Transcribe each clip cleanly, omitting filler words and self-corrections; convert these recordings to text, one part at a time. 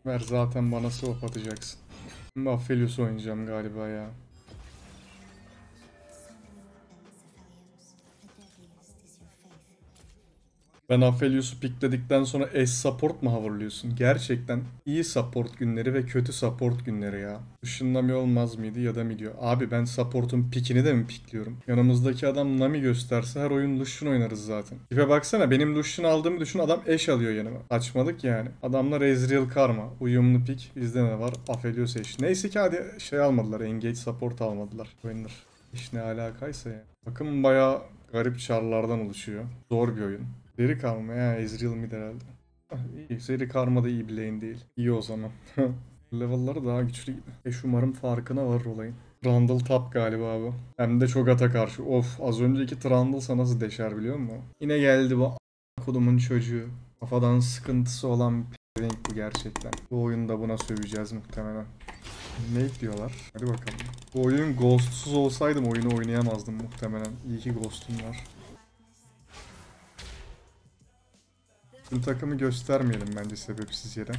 Ver zaten bana swap atacaksın. Şimdi Aphelios oynayacağım galiba ya. Ben Aphelios'u pickledikten sonra S support mu hoverlıyorsun? Gerçekten iyi support günleri ve kötü support günleri ya. Işınlamıyor olmaz mıydı ya da mı diyor. Abi ben support'un pickini de mi pickliyorum? Yanımızdaki adam Nami gösterse her oyun Lucian oynarız zaten. Tipe baksana, benim Lucian aldığımı düşün, adam Ashe alıyor yanıma. Saçmalık yani. Adamlar Ezreal Karma. Uyumlu pick. Bizde ne var? Aphelios Ashe. Neyse ki hadi şey almadılar. Engage support almadılar. Oyunlar. İş ne alakaysa ya. Bakın bayağı garip çarlardan oluşuyor. Zor bir oyun. Seri karma ya, Ezreal mid herhalde. Ah, iyi. Seri karma da iyi bir lane değil. İyi o zaman. Level'ları daha güçlü gibi. Umarım farkına var olayın. Trundle top galiba bu. Hem de çok ata karşı. Of, az önceki Trundle'sa nasıl deşer biliyor musun? Yine geldi bu kodumun çocuğu. Kafadan sıkıntısı olan bir renk bu gerçekten. Bu oyunda buna söveceğiz muhtemelen. Ne diyorlar? Hadi bakalım. Bu oyun ghostsuz olsaydım oyunu oynayamazdım muhtemelen. İyi ki ghostum var. Bu takımı göstermeyelim bence sebepsiz yere.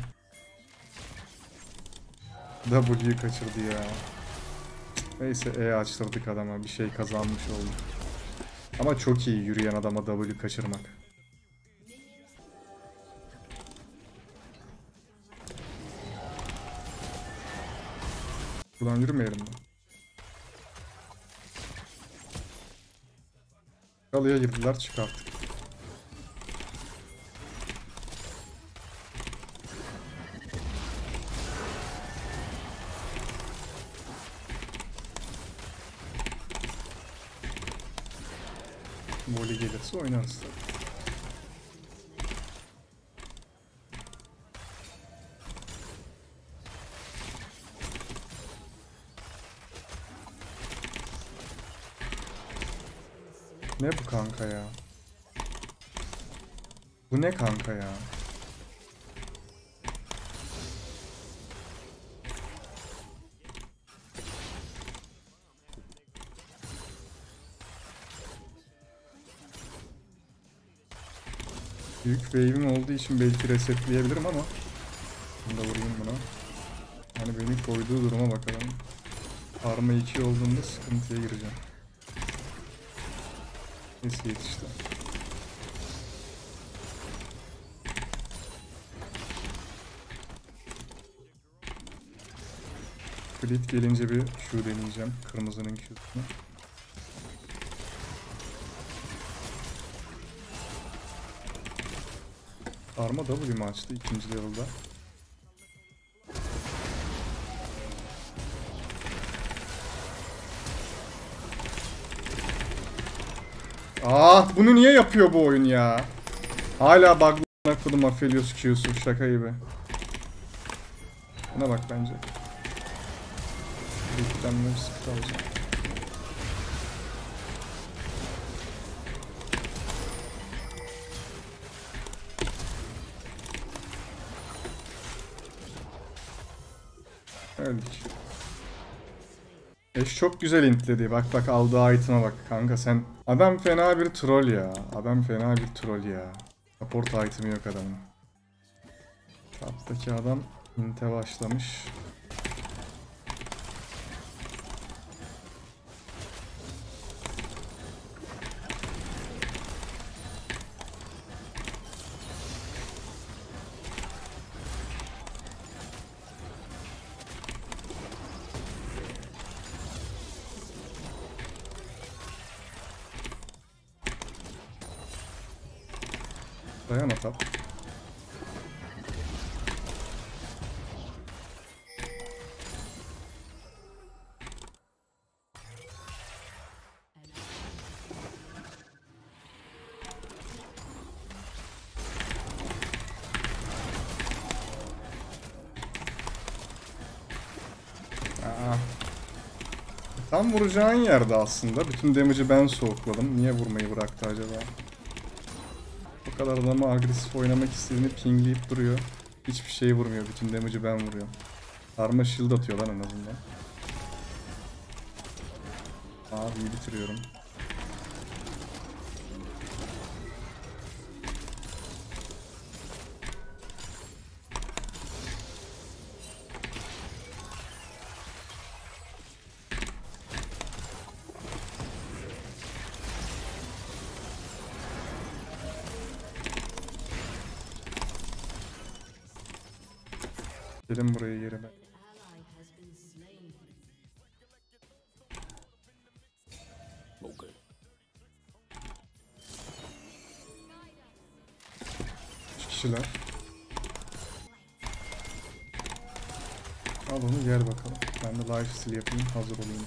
W'yu kaçırdı ya. Neyse açtırdık adama, bir şey kazanmış oldu. Ama çok iyi yürüyen adama W kaçırmak. Buradan yürümeyelim mi? Kalıya girdiler, çıkarttık. Voli gelirse oynarız tabii. Ne bu kanka ya? Bu ne kanka ya? Büyük wave'im olduğu için belki resetleyebilirim ama bunu da vurayım buna. Yani beni koyduğu duruma bakalım. Arma 2 olduğunda sıkıntıya gireceğim. Neyse yetişti. Fleet gelince bir Q deneyeceğim. Kırmızının Q'sunu. Arma W mu açtı ikinci level'da? Bunu niye yapıyor bu oyun ya? Hala bug'larına kodum Aphelios Q'su, şaka gibi. Buna bak bence. Beklenmemiş sıkıntı alacağım. Öldük. Eş çok güzel intledi. Bak bak, aldığı item'a bak kanka sen. Adam fena bir troll ya. Adam fena bir troll ya. Support item'i yok adamın. Taptaki adam inte başlamış. Dayan atap. Tam vuracağın yerde aslında. Bütün damage'ı ben soğukladım. Niye vurmayı bıraktı acaba? O kadar adamı agresif oynamak istediğini pingleyip duruyor. Hiçbir şey vurmuyor. Bütün damage'ı ben vuruyorum. Karma shield atıyor lan en azından. İyi bitiriyorum. Çekelim burayı geri ben. Üç kişiler. Al onu gel bakalım. Ben de life steal yapayım, hazır olayım.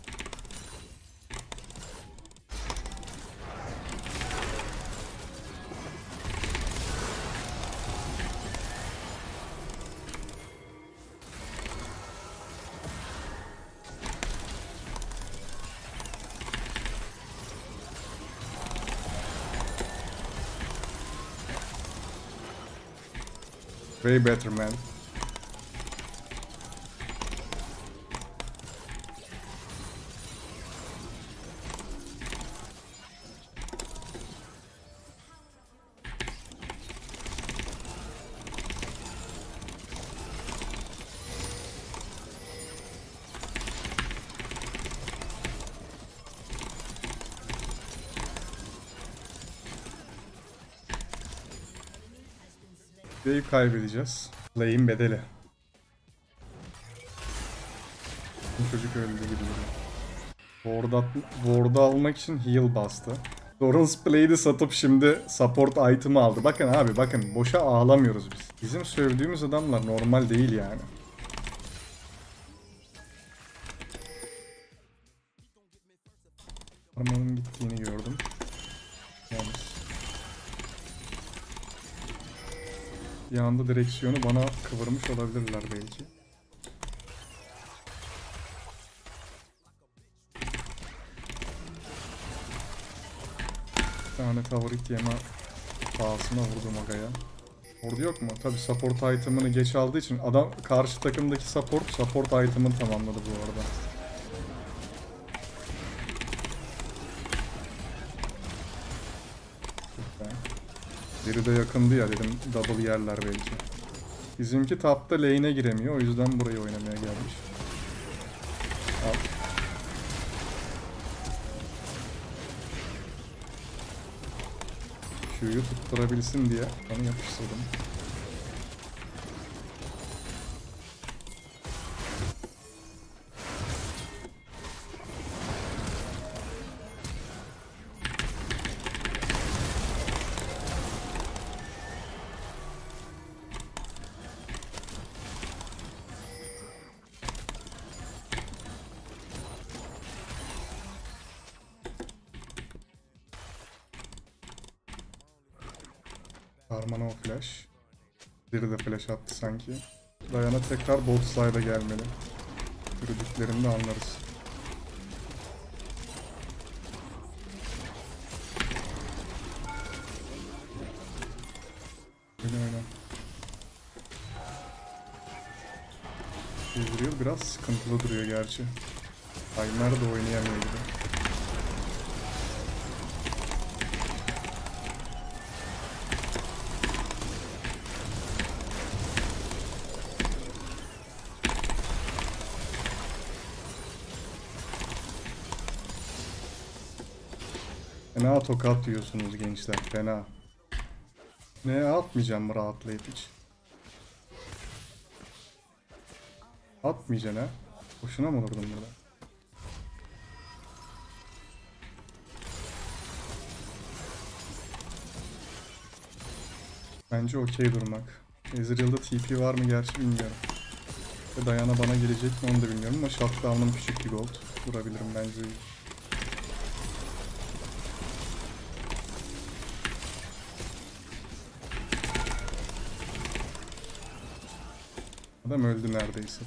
Way better man. Wave'i kaybedeceğiz. Play'in bedeli. Bu çocuk öldü gibi. Ward'u almak için heal bastı. Doran's Blade'i satıp şimdi support item'ı aldı. Bakın abi bakın boşa ağlamıyoruz biz. Bizim sövdüğümüz adamlar normal değil yani. Armanın gittiğini gördüm. Yalnız. Bir anda direksiyonu bana kıvırmış olabilirler belki. Bir tane favorit yeme pahasına vurdum agaya. Orada yok mu? Tabi support item'ını geç aldığı için adam karşı takımdaki support item'ını tamamladı bu arada. Biri de yakındı ya dedim double yerler belki. Bizimki tapta lane'e giremiyor o yüzden burayı oynamaya gelmiş. Al. Q'yu tutturabilsin diye onu yapıştırdım. Karmana o flash. Biri de flash attı sanki. Dayana tekrar bot side'a gelmeli. Yürüdüklerinde anlarız. Oyna. Ezreal biraz sıkıntılı duruyor gerçi. Aymer de oynayamıyor gibi. Fena tokat diyorsunuz gençler, fena. Ne atmayacağım rahatlayıp hiç. Atmayacaksın ha. Boşuna mı durdun burada? Bence okey durmak. Ezreal'da TP var mı gerçi bilmiyorum. Ve Dayana bana gelecek mi onu da bilmiyorum ama shutdown'um küçük bir gold. Vurabilirim bence. Adam öldü neredeyse.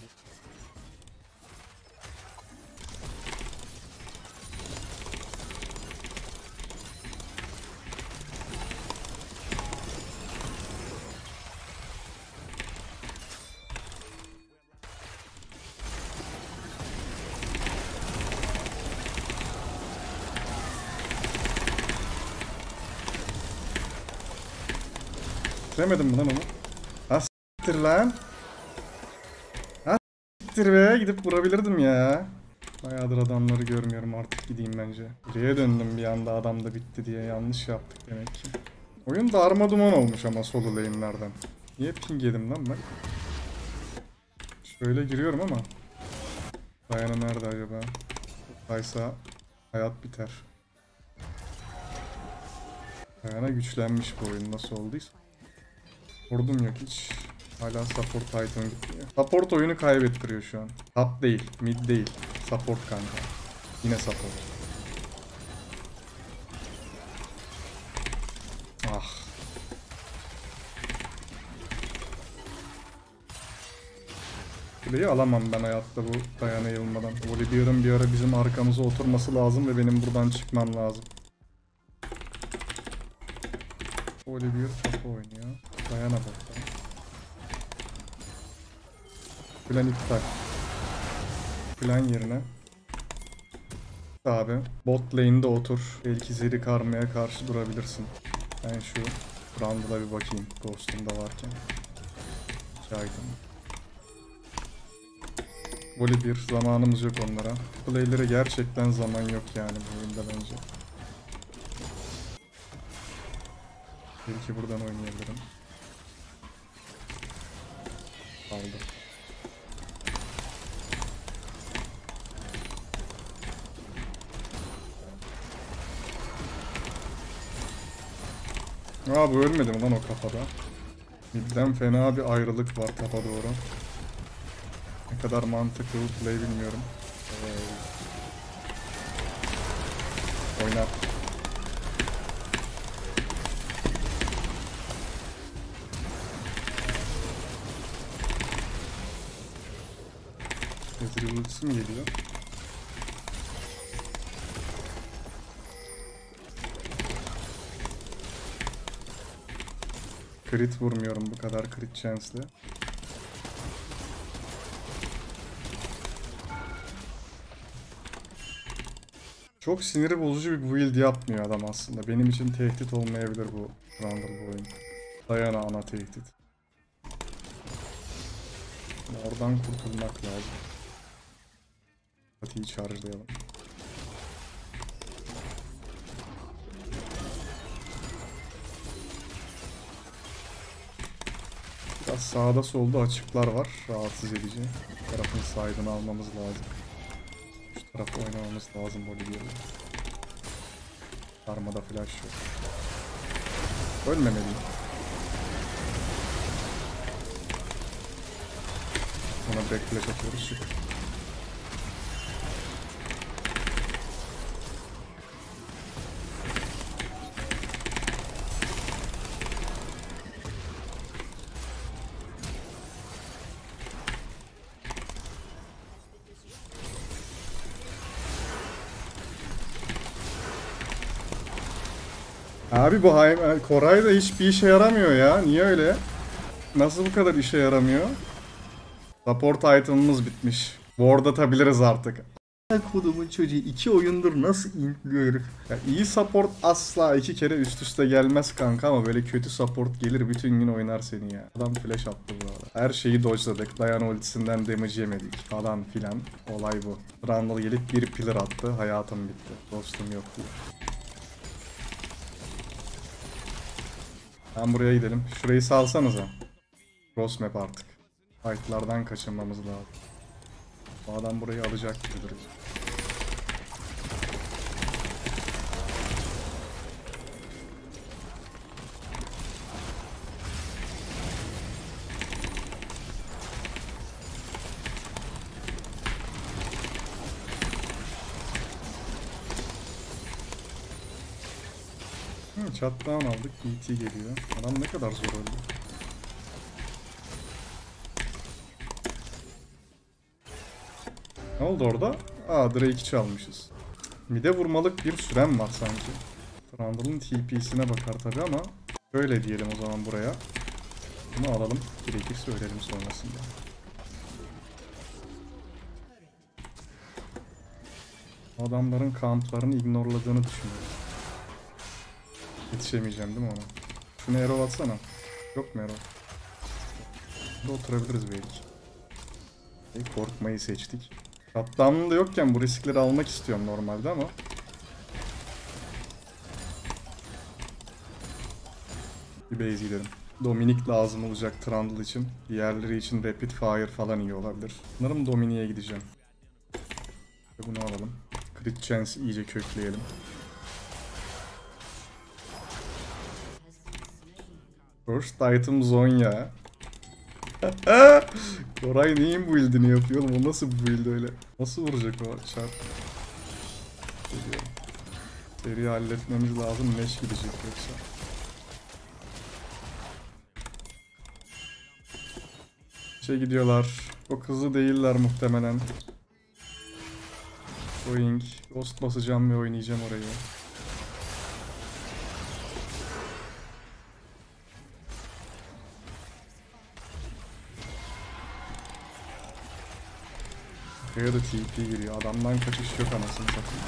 Demedim mi lan onu? Ha s**tir lan. Ha s**tir be, gidip vurabilirdim ya. Bayağıdır adamları görmüyorum, artık gideyim bence. Buraya döndüm bir anda adam da bitti diye, yanlış yaptık demek ki. Oyun darma duman olmuş ama solo lane'lerden. Niye ping yedim lan ben? Böyle giriyorum ama. Diana nerede acaba? Kaysa hayat biter. Diana güçlenmiş bu oyun nasıl olduysa. Vurdum yok hiç. Hala support item gitmiyor. Support oyunu kaybettiriyor şu an. Top değil, mid değil. Support kanka. Yine support. Ah. Kuleyi alamam ben hayatta bu Diana yılmadan. Volibear'ın bir ara bizim arkamıza oturması lazım ve benim buradan çıkmam lazım. Volibear top oynuyor. Diana botta. Plan iptal. Plan yerine. Abi bot lane'de otur. Belki Zeri Karma'ya karşı durabilirsin. Ben şu Brandle'a bir bakayım. Ghost'um da varken. Şahidim. Volibear zamanımız yok onlara. Play'lere gerçekten zaman yok yani bu oyunda bence. Belki buradan oynayabilirim. Aldım. Aa bu ölmedi mi lan o kafada? Midden fena bir ayrılık var tapa doğru. Ne kadar mantıklı play bilmiyorum. Oynar. Ezreal ultisi mi geliyor? Crit vurmuyorum bu kadar crit chance'le. Çok siniri bozucu bir build yapmıyor adam aslında. Benim için tehdit olmayabilir bu Trundle bu oyun. Diana ana tehdit. Oradan kurtulmak lazım. Pati'yi charge'layalım. Biraz sağda solda açıklar var. Rahatsız edici. Bu tarafın side'ını almamız lazım. Şu tarafa oynamamız lazım Bolivya'da. Karmada flash yok. Ölmemeliyim. Ona back flash atıyoruz. Şık. Abi bu Koray da hiçbir işe yaramıyor ya. Niye öyle? Nasıl bu kadar işe yaramıyor? Support item'ımız bitmiş. Ward atabiliriz artık. Kodumun çocuğu 2 oyundur nasıl intliyor herif. Ya iyi support asla 2 kere üst üste gelmez kanka ama böyle kötü support gelir bütün gün oynar seni ya. Adam flash attı bu arada. Her şeyi dodge'ladık. Diana ultisinden damage yemedik falan filan. Olay bu. Trundle gelip bir pillar attı. Hayatım bitti. Dostum yok diye. Ben buraya gidelim. Şurayı salsanıza. Cross map artık. Fight'lardan kaçınmamız lazım. Bu adam burayı alacak gibidir. Shutdown aldık. BT geliyor. Adam ne kadar zor öldü. Ne oldu orada? Aa Drake'i çalmışız. Mide vurmalık bir sürem var sanki. Trundle'ın TP'sine bakar tabi ama şöyle diyelim o zaman buraya. Bunu alalım. Gerekirse ölelim sonrasında. Adamların kamplarını ignorladığını düşünüyorum. Yetişemeyeceğim değil mi ona? Şunu arrow atsana. Yok mu arrow? Burada oturabiliriz belki. Korkmayı seçtik. Shutdown'da yokken bu riskleri almak istiyorum normalde ama. Bir base gidelim. Dominik lazım olacak Trundle için. Diğerleri için Rapid Fire falan iyi olabilir. Sanırım Dominik'e gideceğim. Bunu alalım. Crit Chance iyice kökleyelim. First item Zonya. Koray neyin build'ini yapıyor oğlum? O nasıl bir build öyle? Nasıl vuracak o çarp? Geliyorum. Seri halletmemiz lazım. Neş gidecek yoksa. Gidiyorlar. Çok hızlı değiller muhtemelen. Going. Ghost basacağım ve oynayacağım orayı. Buraya da TP giriyor. Adamdan kaçış yok anasını satayım.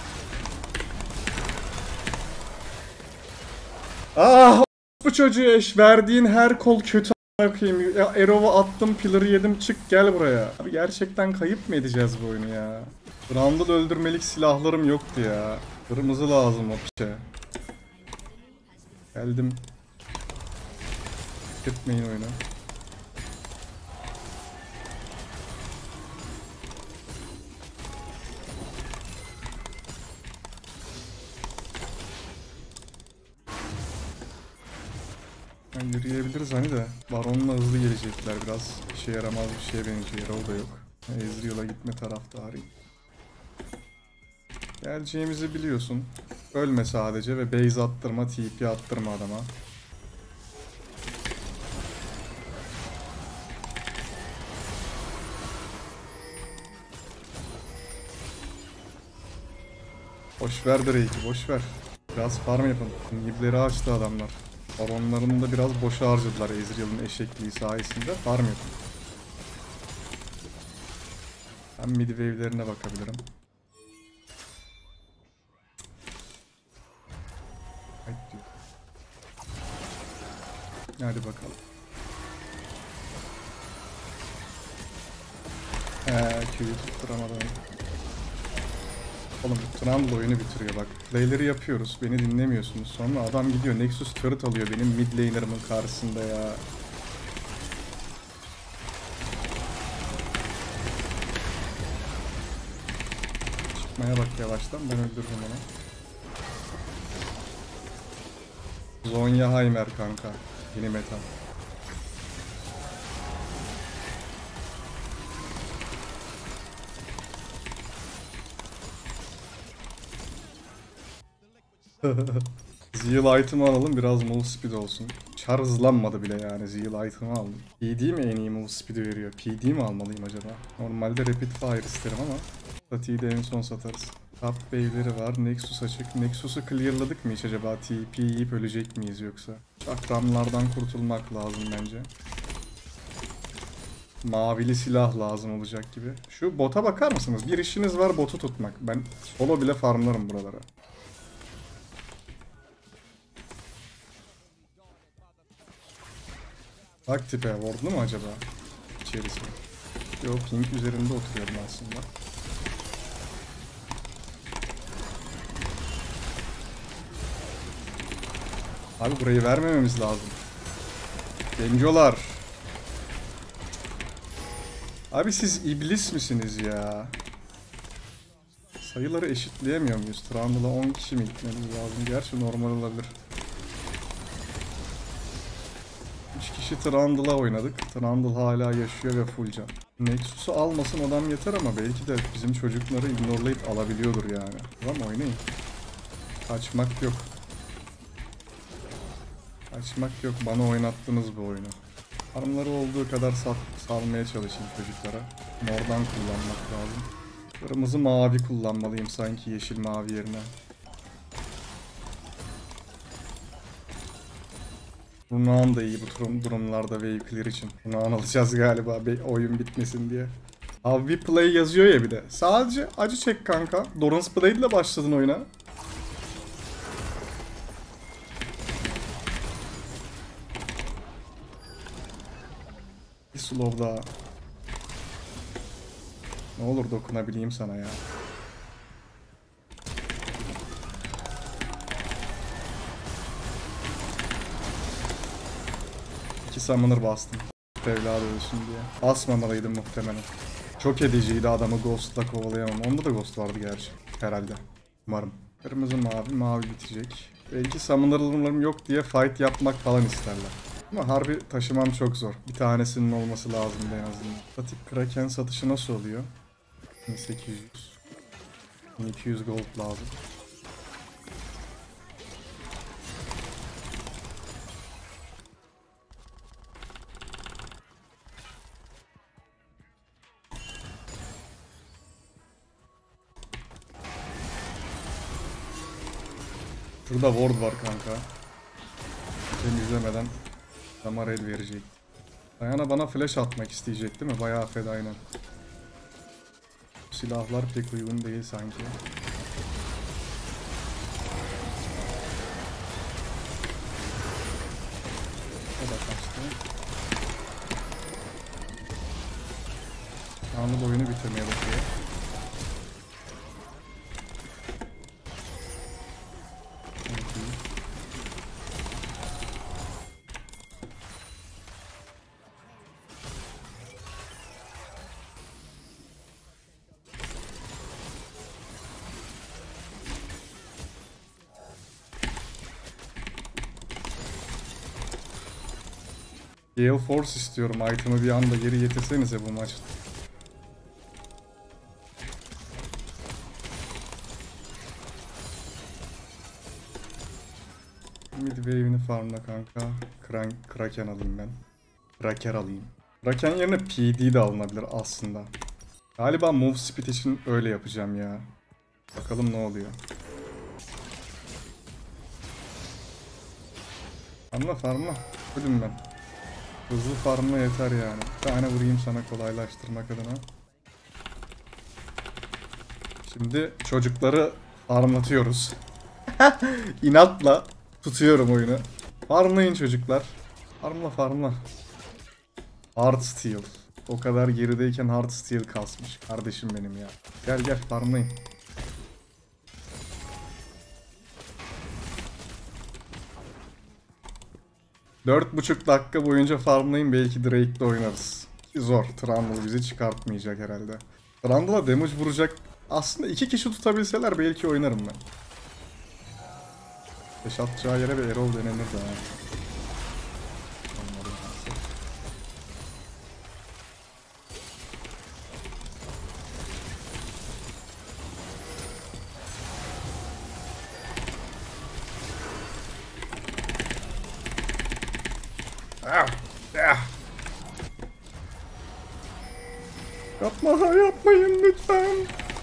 Ah! Bu çocuğu eş. Verdiğin her kol kötü a**ayım. Ya Arrow'u attım, pillar'ı yedim. Çık gel buraya. Abi gerçekten kayıp mı edeceğiz bu oyunu ya? Randall öldürmelik silahlarım yoktu ya. Kırmızı lazım o piçe. Geldim. Gitmeyin oyunu. Yani yürüyebiliriz hani de. Baron'la hızlı gelecekler biraz. İşe yaramaz bir şeye benziyor. O da yok. Ezreal'a gitme taraftarıyım. Geleceğimizi biliyorsun. Ölme sadece ve base attırma, TP attırma adama. Boşver Drake'i, boşver. Biraz farm yapın. Nibleri açtı adamlar. Baronlarını da biraz boşa harcadılar Ezreal'ın eşekliği sayesinde. Farm yapın. Ben mid wave'lerine bakabilirim. Hadi bakalım. Q'yu tutturamadım. Oğlum Trundle oyunu bitiriyor bak. Playleri yapıyoruz. Beni dinlemiyorsunuz. Sonra adam gidiyor Nexus turret alıyor benim mid laner'ımın karşısında ya. Çıkmaya bak yavaştan. Ben öldürürüm onu. Zonya Heimer kanka. Yeni meta. Zeal item'ı alalım biraz move speed olsun. Char hızlanmadı bile yani Zeal item'ı aldım. PD mi en iyi move speed'i veriyor? PD mi almalıyım acaba? Normalde rapid fire isterim ama Statiği de en son satarız. Top wave'leri var. Nexus açık. Nexus'u clearladık mı hiç acaba? TP yiyip ölecek miyiz yoksa? Çakramlardan kurtulmak lazım bence. Mavili silah lazım olacak gibi. Şu bota bakar mısınız? Bir işiniz var botu tutmak. Ben solo bile farmlarım buralara. Bak tipe wardlu mu acaba? İçerisi. Yo pink üzerinde oturuyorum aslında. Abi burayı vermememiz lazım. Gencolar. Abi siz iblis misiniz ya? Sayıları eşitleyemiyor muyuz? Trundle'a 10 kişi mi gitmemiz lazım? Gerçi normal olabilir. 3 kişi Trundle'a oynadık. Trundle hala yaşıyor ve full can. Nexus'u almasın adam yeter ama belki de bizim çocukları ignorelayıp alabiliyordur yani. Tamam oynayın. Kaçmak yok. Kaçmak yok. Bana oynattınız bu oyunu. Farmları olduğu kadar salmaya çalışayım çocuklara. Mordan kullanmak lazım. Kırmızı mavi kullanmalıyım sanki yeşil mavi yerine. Runaan da iyi bu durumlarda wave clear için. Runaan alacağız galiba oyun bitmesin diye. Abi bir play yazıyor ya bir de. Sadece acı çek kanka. Doran's Blade ile başladın oyuna. Bir slow daha. Ne olur dokunabileyim sana ya. 2 summoner bastım. Evladı ölsün diye. Basmamalıydım muhtemelen. Çok ediciydi, adamı Ghost'la kovalayamam. Onda da Ghost vardı gerçi. Herhalde. Umarım. Kırmızı mavi, mavi bitecek. Belki summoner'larım yok diye fight yapmak falan isterler. Ama harbi taşımam çok zor. Bir tanesinin olması lazım en azından. Statik Kraken satışı nasıl oluyor? 1800. 1200 gold lazım. Şurada ward var kanka. Temizlemeden damar el verecek. Diana bana flash atmak isteyecek değil mi? Bayağı feda aynen. Silahlar pek uygun değil sanki. O da kaçtı. Anlı oyunu bitirmeye bakıyor. Gale Force istiyorum. Item'ı bir anda geri getirsenize bu maç. Mid wave'ini farmla kanka. Kraken alayım ben. Kraker alayım. Kraken yerine PD de alınabilir aslında. Galiba move speed için öyle yapacağım ya. Bakalım ne oluyor. Farmla. Öldüm ben. Hızlı farmla yeter yani. Bir tane vurayım sana kolaylaştırmak adına. Şimdi çocukları farmlatıyoruz. İnatla tutuyorum oyunu. Farmlayın çocuklar. Farmla. Heartsteel. O kadar gerideyken Heartsteel kasmış. Kardeşim benim ya. Gel farmlayın. Dört buçuk dakika boyunca farmlayın, belki Drake'de oynarız. Zor. Trundle bizi çıkartmayacak herhalde. Trundle'a damage vuracak. Aslında 2 kişi tutabilseler belki oynarım ben. Beş atacağı yere bir Erol denenir daha. Yapmayın lütfen.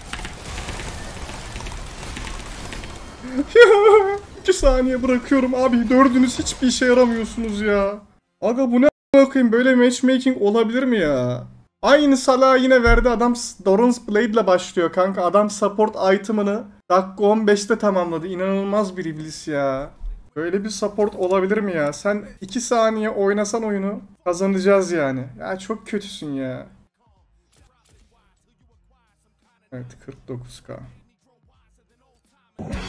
2 saniye bırakıyorum abi. Dördünüz hiçbir işe yaramıyorsunuz ya. Aga bu ne bakayım, böyle matchmaking olabilir mi ya? Aynı Salah yine verdi, adam Doran's Blade ile başlıyor kanka. Adam support item'ını dakika 15'te tamamladı. İnanılmaz bir iblis ya. Böyle bir support olabilir mi ya? Sen 2 saniye oynasan oyunu kazanacağız yani. Ya çok kötüsün ya. Evet, 49k.